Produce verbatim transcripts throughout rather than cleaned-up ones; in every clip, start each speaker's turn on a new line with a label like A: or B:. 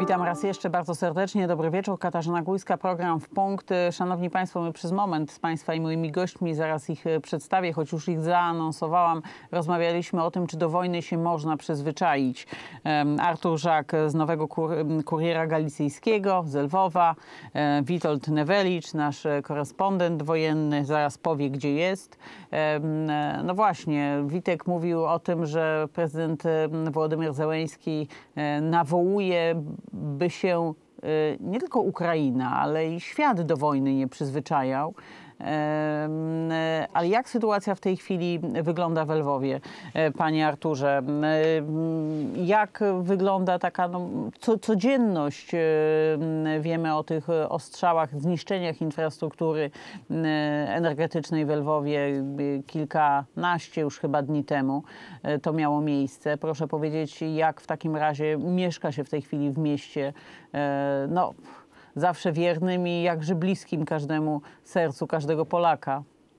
A: Witam raz jeszcze bardzo serdecznie. Dobry wieczór. Katarzyna Gujska, program W Punkt. Szanowni Państwo, my przez moment z Państwa i moimi gośćmi, zaraz ich przedstawię, choć już ich zaanonsowałam, rozmawialiśmy o tym, czy do wojny się można przyzwyczaić. Artur Żak z Nowego Kur Kuriera Galicyjskiego, z Lwowa, Witold Newelicz, nasz korespondent wojenny, zaraz powie, gdzie jest. No właśnie, Witek mówił o tym, że prezydent Wołodymyr Zełenski nawołuje, by się nie tylko Ukraina, ale i świat do wojny nie przyzwyczajał. Ale jak sytuacja w tej chwili wygląda w Lwowie, panie Arturze? Jak wygląda taka no, co, codzienność? Wiemy o tych ostrzałach, zniszczeniach infrastruktury energetycznej w Lwowie kilkanaście już chyba dni temu to miało miejsce. Proszę powiedzieć, jak w takim razie mieszka się w tej chwili w mieście, no, zawsze wiernym i jakże bliskim każdemu sercu, każdego Polaka?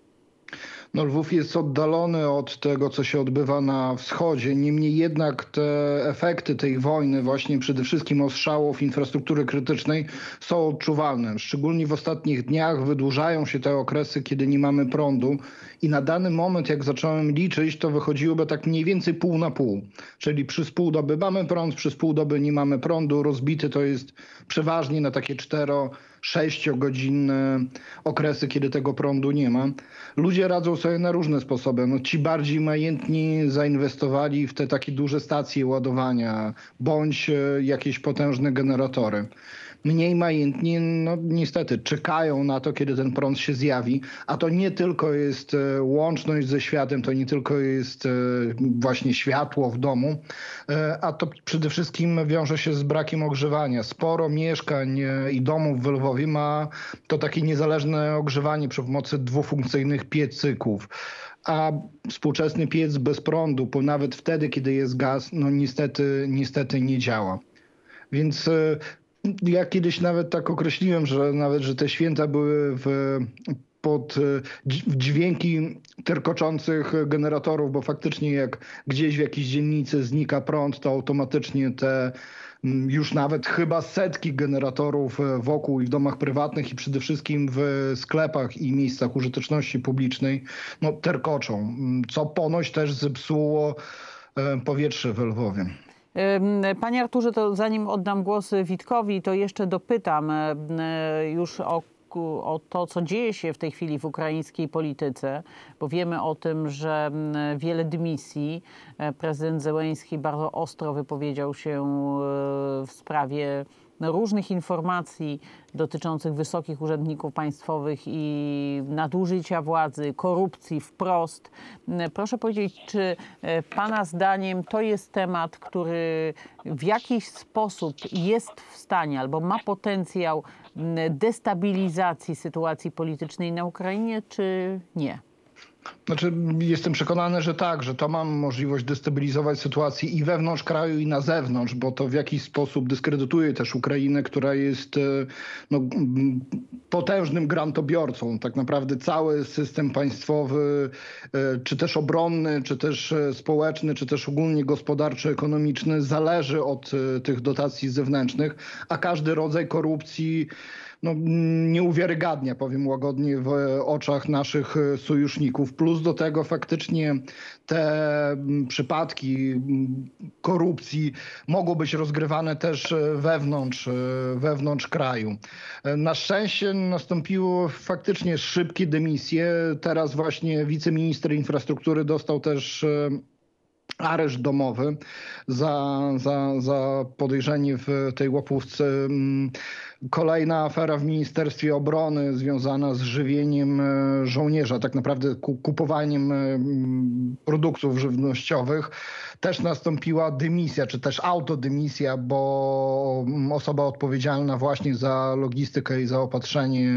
B: No, Lwów jest oddalony od tego, co się odbywa na wschodzie. Niemniej jednak te efekty tej wojny, właśnie przede wszystkim ostrzałów infrastruktury krytycznej, są odczuwalne. Szczególnie w ostatnich dniach wydłużają się te okresy, kiedy nie mamy prądu. I na dany moment, jak zacząłem liczyć, to wychodziłoby tak mniej więcej pół na pół. Czyli przez pół doby mamy prąd, przez pół doby nie mamy prądu. Rozbity to jest przeważnie na takie cztero sześciogodzinne okresy, kiedy tego prądu nie ma. Ludzie radzą sobie na różne sposoby. No, ci bardziej majętni zainwestowali w te takie duże stacje ładowania, bądź jakieś potężne generatory. Mniej majętni, no niestety, czekają na to, kiedy ten prąd się zjawi, a to nie tylko jest łączność ze światem, to nie tylko jest właśnie światło w domu, a to przede wszystkim wiąże się z brakiem ogrzewania. Sporo mieszkań i domów w Lwowie ma to takie niezależne ogrzewanie przy pomocy dwufunkcyjnych piecyków. A współczesny piec bez prądu, nawet wtedy, kiedy jest gaz, no niestety, niestety nie działa. Więc ja kiedyś nawet tak określiłem, że nawet, że te święta były w, pod w dźwięki terkoczących generatorów, bo faktycznie jak gdzieś w jakiejś dzielnicy znika prąd, to automatycznie te już nawet chyba setki generatorów wokół i w domach prywatnych i przede wszystkim w sklepach i miejscach użyteczności publicznej no, terkoczą, co ponoć też zepsuło powietrze w Lwowie.
A: Panie Arturze, to zanim oddam głos Witkowi, to jeszcze dopytam już o, o to, co dzieje się w tej chwili w ukraińskiej polityce, bo wiemy o tym, że wiele dymisji. Prezydent Zełenski bardzo ostro wypowiedział się w sprawie różnych informacji dotyczących wysokich urzędników państwowych i nadużycia władzy, korupcji wprost. Proszę powiedzieć, czy pana zdaniem to jest temat, który w jakiś sposób jest w stanie albo ma potencjał destabilizacji sytuacji politycznej na Ukrainie, czy nie?
B: Znaczy, jestem przekonany, że tak, że to ma możliwość destabilizować sytuację i wewnątrz kraju, i na zewnątrz, bo to w jakiś sposób dyskredytuje też Ukrainę, która jest no, potężnym grantobiorcą. Tak naprawdę cały system państwowy, czy też obronny, czy też społeczny, czy też ogólnie gospodarczy, ekonomiczny zależy od tych dotacji zewnętrznych, a każdy rodzaj korupcji no, nie uwiarygadnia, powiem łagodnie, w oczach naszych sojuszników. Plus do tego faktycznie te przypadki korupcji mogą być rozgrywane też wewnątrz, wewnątrz kraju. Na szczęście nastąpiło faktycznie szybkie dymisje. Teraz właśnie wiceminister infrastruktury dostał też areszt domowy za, za, za podejrzenie w tej łapówce. Kolejna afera w Ministerstwie Obrony związana z żywieniem żołnierza, tak naprawdę kupowaniem produktów żywnościowych. Też nastąpiła dymisja, czy też autodymisja, bo osoba odpowiedzialna właśnie za logistykę i zaopatrzenie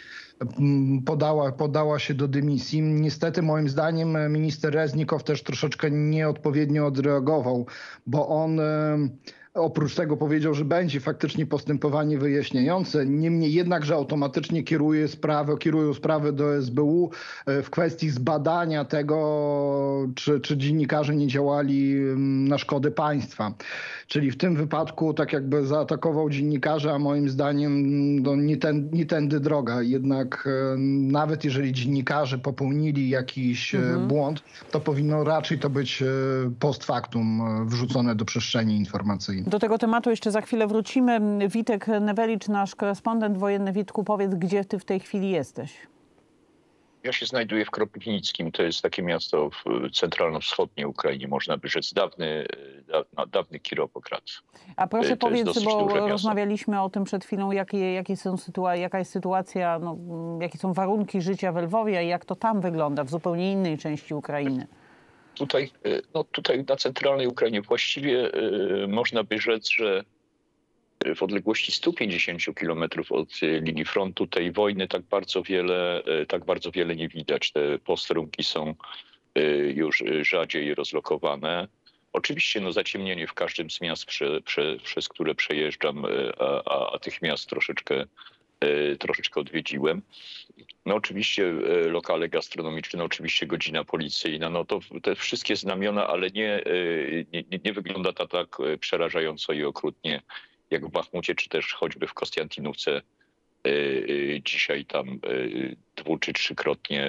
B: Podała, podała się do dymisji. Niestety moim zdaniem minister Reznikow też troszeczkę nieodpowiednio odreagował, bo on Oprócz tego powiedział, że będzie faktycznie postępowanie wyjaśniające. Niemniej jednak, że automatycznie kieruje sprawę, kierują sprawę do S B U w kwestii zbadania tego, czy, czy dziennikarze nie działali na szkodę państwa. Czyli w tym wypadku tak jakby zaatakował dziennikarza, a moim zdaniem no, nie, ten, nie tędy droga. Jednak nawet jeżeli dziennikarze popełnili jakiś mhm. błąd, to powinno raczej to być post factum wrzucone do przestrzeni informacyjnej.
A: Do tego tematu jeszcze za chwilę wrócimy. Witek Newelicz, nasz korespondent wojenny. Witku, powiedz, gdzie ty w tej chwili jesteś?
C: Ja się znajduję w Kropywnickim. To jest takie miasto w centralno-wschodniej Ukrainie, można by rzec, dawny, dawny, dawny Kirovograd.
A: A proszę
C: to
A: powiedz, bo rozmawialiśmy o tym przed chwilą, jakie, jakie są sytua- jaka jest sytuacja, no, jakie są warunki życia w Lwowie i jak to tam wygląda w zupełnie innej części Ukrainy.
C: Tutaj, no tutaj na centralnej Ukrainie właściwie y, można by rzec, że w odległości stu pięćdziesięciu kilometrów od linii frontu tej wojny tak bardzo wiele, tak bardzo wiele nie widać. Te posterunki są y, już rzadziej rozlokowane. Oczywiście no, zaciemnienie w każdym z miast, prze, prze, przez które przejeżdżam, a, a, a tych miast troszeczkę troszeczkę odwiedziłem. No oczywiście lokale gastronomiczne, no oczywiście godzina policyjna, no to te wszystkie znamiona, ale nie, nie, nie wygląda to tak przerażająco i okrutnie jak w Bachmucie, czy też choćby w Kostiantynówce. Dzisiaj tam dwu czy trzykrotnie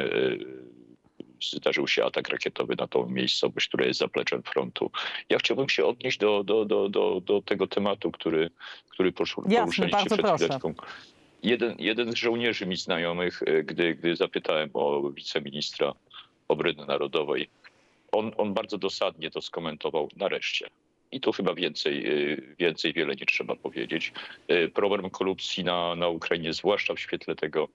C: zdarzył się atak rakietowy na tą miejscowość, która jest zapleczem frontu. Ja chciałbym się odnieść do, do, do, do, do tego tematu, który, który poruszaliście przed chwileczką. Jeden, jeden z żołnierzy mi znajomych, gdy, gdy zapytałem o wiceministra obrony narodowej, on, on bardzo dosadnie to skomentował nareszcie. I tu chyba więcej, więcej wiele nie trzeba powiedzieć. Problem korupcji na, na Ukrainie, zwłaszcza w świetle tego,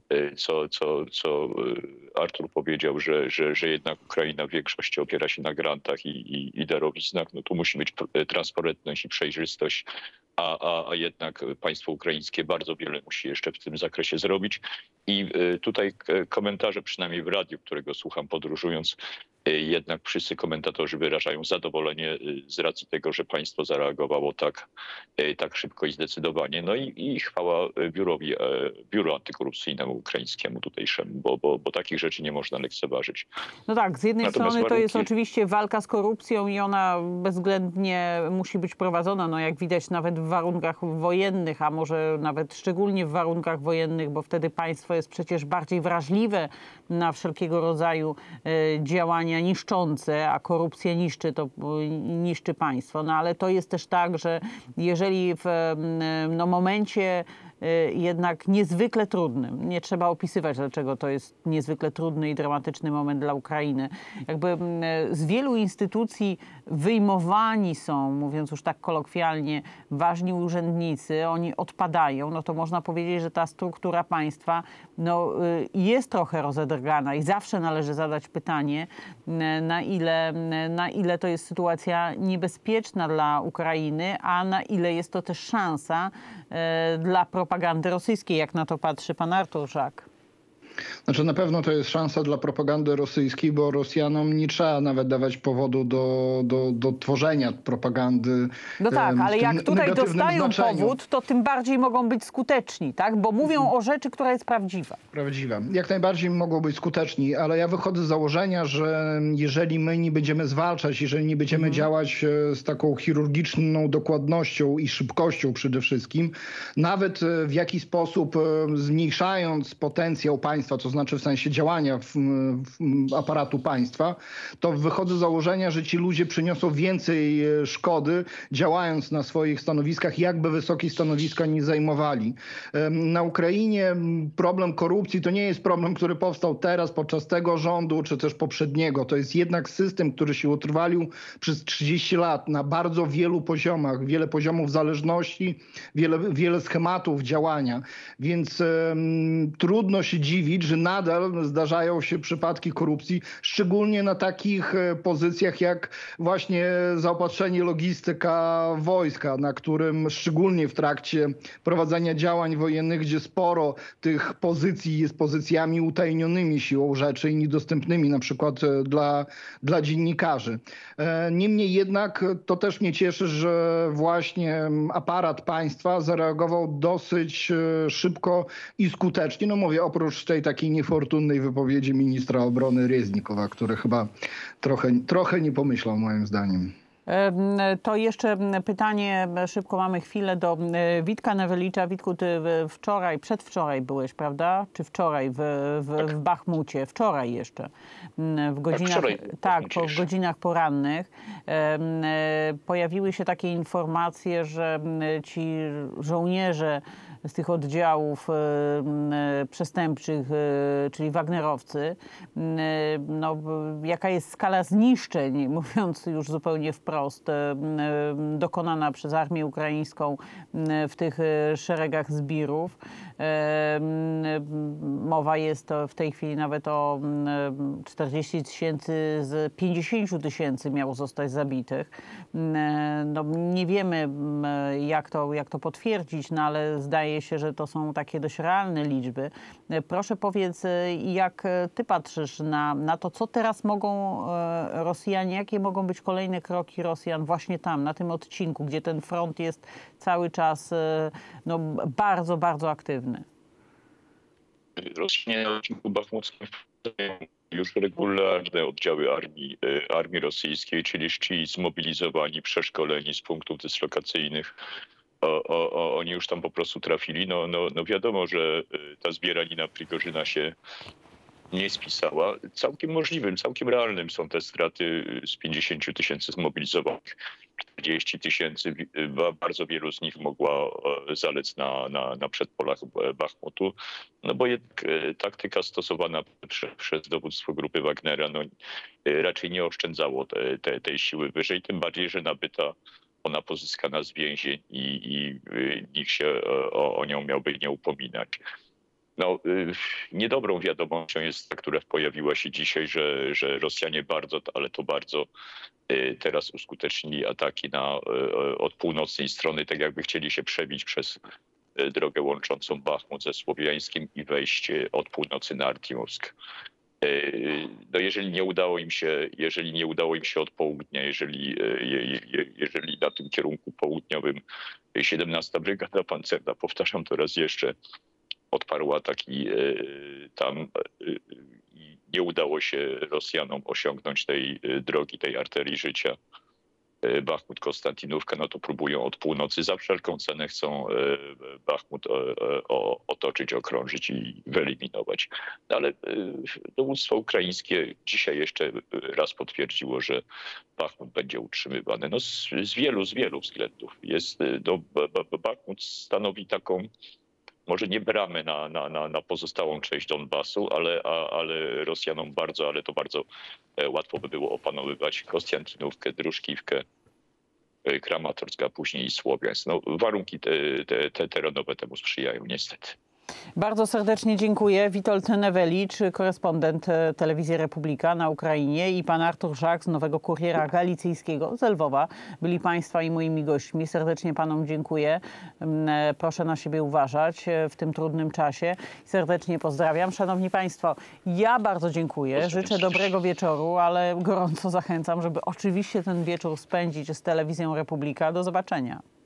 C: co, co, co Artur powiedział, że, że, że jednak Ukraina w większości opiera się na grantach i, i, i darowiznach. No tu musi być transparentność i przejrzystość, a, a, a jednak państwo ukraińskie bardzo wiele musi jeszcze w tym zakresie zrobić. I tutaj komentarze, przynajmniej w radiu, którego słucham podróżując, jednak wszyscy komentatorzy wyrażają zadowolenie z racji tego, że państwo zareagowało tak, tak szybko i zdecydowanie. No i, i chwała biurowi, biuru antykorupcyjnemu ukraińskiemu tutejszemu, bo, bo, bo takich rzeczy nie można lekceważyć.
A: No tak, z jednej
C: Natomiast
A: strony
C: warunki...
A: to jest oczywiście walka z korupcją i ona bezwzględnie musi być prowadzona, no jak widać nawet w warunkach wojennych, a może nawet szczególnie w warunkach wojennych, bo wtedy państwo jest przecież bardziej wrażliwe na wszelkiego rodzaju y, działania niszczące, a korupcja niszczy to niszczy państwo. No ale to jest też tak, że jeżeli w no, momencie jednak niezwykle trudnym, nie trzeba opisywać, dlaczego to jest niezwykle trudny i dramatyczny moment dla Ukrainy. Jakby z wielu instytucji wyjmowani są, mówiąc już tak kolokwialnie, ważni urzędnicy, oni odpadają, no to można powiedzieć, że ta struktura państwa no, jest trochę rozedrgana i zawsze należy zadać pytanie, na ile, na ile to jest sytuacja niebezpieczna dla Ukrainy, a na ile jest to też szansa e, dla propagandy rosyjskiej, jak na to patrzy pan Artur Żak.
B: Znaczy na pewno to jest szansa dla propagandy rosyjskiej, bo Rosjanom nie trzeba nawet dawać powodu do, do, do tworzenia propagandy.
A: No tak, ale jak tutaj dostają
B: znaczeniu.
A: powód, to tym bardziej mogą być skuteczni, tak? Bo mówią o rzeczy, która jest prawdziwa.
B: Prawdziwa. Jak najbardziej mogą być skuteczni, ale ja wychodzę z założenia, że jeżeli my nie będziemy zwalczać, jeżeli nie będziemy mm. działać z taką chirurgiczną dokładnością i szybkością przede wszystkim, nawet w jakiś sposób zmniejszając potencjał państwa, to znaczy w sensie działania w, w aparatu państwa, to wychodzę z założenia, że ci ludzie przyniosą więcej szkody, działając na swoich stanowiskach, jakby wysokie stanowiska nie zajmowali. Na Ukrainie problem korupcji to nie jest problem, który powstał teraz podczas tego rządu, czy też poprzedniego. To jest jednak system, który się utrwalił przez trzydzieści lat na bardzo wielu poziomach, wiele poziomów zależności, wiele, wiele schematów działania, więc um, trudno się dziwić, mówić, że nadal zdarzają się przypadki korupcji, szczególnie na takich pozycjach jak właśnie zaopatrzenie, logistyka wojska, na którym szczególnie w trakcie prowadzenia działań wojennych, gdzie sporo tych pozycji jest pozycjami utajnionymi siłą rzeczy i niedostępnymi na przykład dla, dla dziennikarzy. Niemniej jednak to też mnie cieszy, że właśnie aparat państwa zareagował dosyć szybko i skutecznie. No mówię, oprócz tej takiej niefortunnej wypowiedzi ministra obrony Reznikowa, który chyba trochę, trochę nie pomyślał moim zdaniem.
A: To jeszcze pytanie, szybko mamy chwilę, do Witka Newelicza. Witku, ty wczoraj, przedwczoraj byłeś, prawda? Czy wczoraj w, w,
C: tak.
A: w Bachmucie? Wczoraj jeszcze. W godzinach,
C: tak,
A: tak, po, w godzinach porannych pojawiły się takie informacje, że ci żołnierze z tych oddziałów przestępczych, czyli wagnerowcy, no, jaka jest skala zniszczeń, mówiąc już zupełnie wprost, dokonana przez armię ukraińską w tych szeregach zbirów. Mowa jest w tej chwili nawet o czterdzieści tysięcy z pięćdziesięciu tysięcy miało zostać zabitych. No, nie wiemy, jak to, jak to potwierdzić, no ale zdaje się, że to są takie dość realne liczby. Proszę powiedz, jak ty patrzysz na, na to, co teraz mogą Rosjanie, jakie mogą być kolejne kroki Rosjan właśnie tam, na tym odcinku, gdzie ten front jest cały czas no, bardzo, bardzo aktywny.
C: Rosjanie na odcinku bachmuckim już regularne oddziały armii, armii rosyjskiej, czyli ci zmobilizowani, przeszkoleni z punktów dyslokacyjnych. O, o, o, oni już tam po prostu trafili. No, no, no wiadomo, że ta zbieranina Prigorzyna się nie spisała. Całkiem możliwym, całkiem realnym są te straty z pięćdziesięciu tysięcy zmobilizowanych. czterdzieści tysięcy, bardzo wielu z nich mogła zalec na, na, na przedpolach Bachmutu. No bo jednak taktyka stosowana prze, przez dowództwo grupy Wagnera no, raczej nie oszczędzało te, te, tej siły wyżej, tym bardziej, że nabyta ona pozyskana z więzień i, i nikt się o, o nią miałby nie upominać. No, niedobrą wiadomością jest ta, która pojawiła się dzisiaj, że, że Rosjanie bardzo, ale to bardzo teraz uskutecznili ataki na, od północnej strony, tak jakby chcieli się przebić przez drogę łączącą Bachmut ze Słowiańskim i wejść od północy na Artimowsk. No jeżeli nie udało im się, jeżeli nie udało im się od południa, jeżeli, jeżeli na tym kierunku południowym siedemnasta Brygada Pancerna, powtarzam to raz jeszcze, odparła ataki tam i nie udało się Rosjanom osiągnąć tej drogi, tej arterii życia Bachmut, Konstantynówka, no to próbują od północy za wszelką cenę chcą Bachmut otoczyć, okrążyć i wyeliminować. No ale dowództwo ukraińskie dzisiaj jeszcze raz potwierdziło, że Bachmut będzie utrzymywany. No z, z wielu, z wielu względów. Jest, no, Bachmut stanowi taką może nie bramę na, na, na, na pozostałą część Donbasu, ale, a, ale Rosjanom bardzo, ale to bardzo łatwo by było opanowywać Konstantynówkę, Druszkiwkę, Kramatorsk, a później Słowiańsk. No, warunki te, te, te terenowe temu sprzyjają niestety.
A: Bardzo serdecznie dziękuję. Witold Newelicz, korespondent Telewizji Republika na Ukrainie, i pan Artur Żak z Nowego Kuriera Galicyjskiego z Lwowa byli państwa i moimi gośćmi. Serdecznie panom dziękuję. Proszę na siebie uważać w tym trudnym czasie. Serdecznie pozdrawiam. Szanowni państwo, ja bardzo dziękuję. Życzę dobrego wieczoru, ale gorąco zachęcam, żeby oczywiście ten wieczór spędzić z Telewizją Republika. Do zobaczenia.